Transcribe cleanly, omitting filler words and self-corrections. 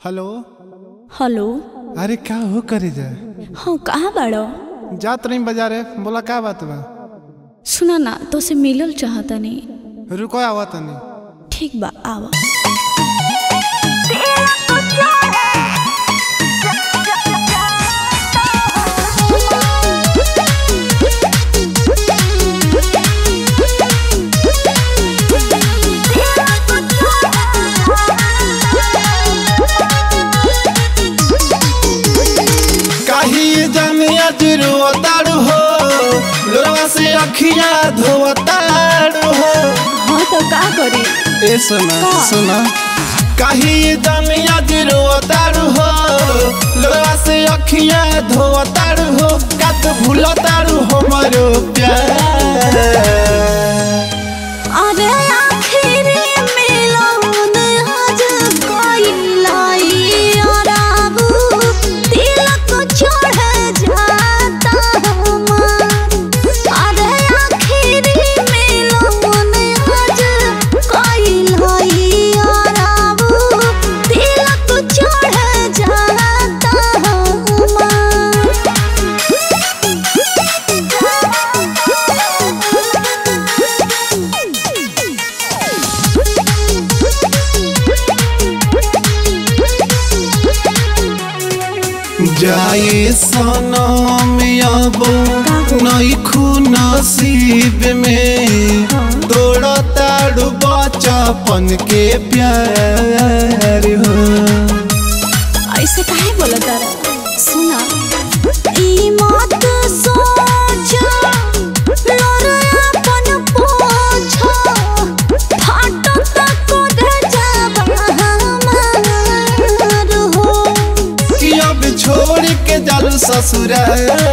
Hello. Hello. अरे क्या हो करे जा? हाँ कहाँ बाड़ो? जात नहीं बाजारे, बोला का बात बा? सुना ना तो से मिलल चाहता नहीं। रुको आवा तनी। ठीक बा आवा। अखिया धोताड़ू हो। हाँ तो का करी? ए सुना सुना कहीं जमिया रोताड़ू हो, लोरा से अखिया धोताड़ू हो, कत भूलताड़ू हो मरो प्यार। अरे आखिर मिलन आज कोई और आबू दिल को छोड़ जाता हमार। अरे आखिर मिलन आज कोई और आबू दिल को छोड़ जाता हमार। जाए सनम अब नई नसीब में, तोड़ा ताड़ू बचपन के प्यार हो। ऐसे काहे बोला तारा? सुना ई मत सोचो लोरा अपन पोछो, फाटो तक दे जाबा हमार हो। कि अब छोड़ के जालू ससुराल,